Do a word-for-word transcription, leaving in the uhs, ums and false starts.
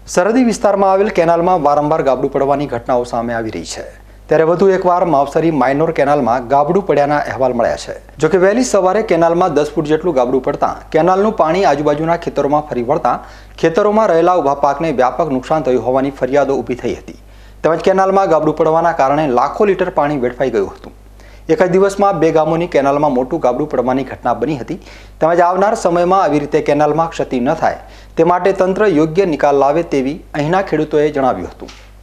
સરહદી વિસ્તારમાં આવેલ કેનાલમાં વારંવાર ગાબડું પડવાની ઘટનાઓ સામે આવી રહી છે। ત્યારે વધુ એકવાર માવસરી માઇનોર કેનાલમાં ગાબડું પડ્યાના અહેવાલ મળ્યા છે। જોકે વહેલી સવારે કેનાલમાં દસ ફૂટ જેટલું ગાબડું પડતા કેનાલનું પાણી આજુબાજુના ખેતરોમાં ફરી વળતા ખેતરોમાં રહેલા ઊભા પાકને વ્યાપક નુકસાન થયું હોવાની ફરિયાદો ઊભી થઈ હતી। તેમજ કેનાલમાં ગાબડું પડવાના કારણે લાખો લીટર પાણી વેડફાઈ ગયું હતું। એક જ દિવસમાં બે ગામોની કેનાલમાં મોટું ગાબડું પડવાની ઘટના બની હતી। તેમજ આવનાર સમયમાં આવી રીતે કેનાલમાં ક્ષતિ ન થાય તે માટે તંત્ર યોગ્ય નિકાલ લાવે તેવી અહીંના ખેડૂતોએ જણાવ્યું હતું।